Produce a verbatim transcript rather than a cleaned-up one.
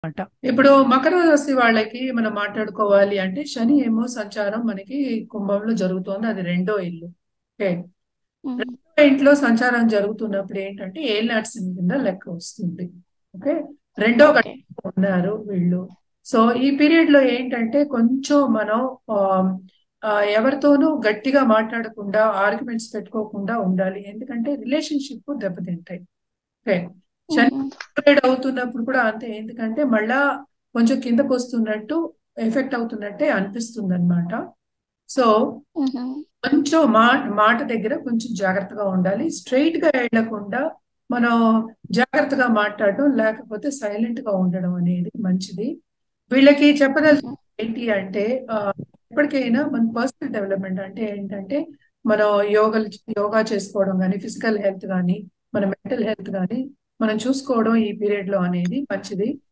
అనమాట. ఇప్పుడు మకర రాశి వాళ్ళకి మనం మాట్లాడుకోవాలి అంటే శని ఏమో సంచారం మనకి కుంభంలో జరుగుతోంది. అది రెండో ఇల్లు. ఓకే. హ్మ్. రెండో ఇంట్లో సంచారం జరుగుతున్నప్పుడు ఏంటంటే ఏలినాటి శని కింద లెక్క వస్తుంది. ఓకే. రెండో ఓకే. గంటలో ఉన్నారు వీళ్ళు. సో ఈ పీరియడ్ లో ఏంటంటే కొంచెం మనం ఆ, ఆ, ఎవరితోనూ గట్టిగా మాట్లాడకుండా ఆర్గ్యుమెంట్స్ పెట్టుకోకుండా ఉండాలి. ఎందుకంటే రిలేషన్షిప్ దెబ్బతింటాయి. ఓకే. శని హుహు. రిట్రేడ్ అవుతున్నప్పుడు కూడా అంతే. ఎందుకంటే మళ్ళా కొంచెం కిందకు వస్తున్నట్టు ఎఫెక్ట్ అవుతున్నట్టే అనిపిస్తుంది అనమాట. సో హుహు. కొంచెం మా మాట దగ్గర కొంచెం జాగ్రత్తగా ఉండాలి. స్ట్రైట్ గా వెళ్లకుండా మనం జాగ్రత్తగా మాట్లాడడం, లేకపోతే సైలెంట్ గా ఉండడం అనేది మంచిది. వీళ్ళకి చెప్పదలసింది హుహు. ఏంటి అంటే ఆ, ఎప్పటికైనా మన పర్సనల్ డెవలప్మెంట్ అంటే ఏంటంటే మనం యోగా యోగా చేసుకోవడం కానీ, ఫిజికల్ హెల్త్ కానీ, మన మెంటల్ హెల్త్ కానీ మనం చూసుకోవడం ఈ పీరియడ్ లో అనేది మంచిది.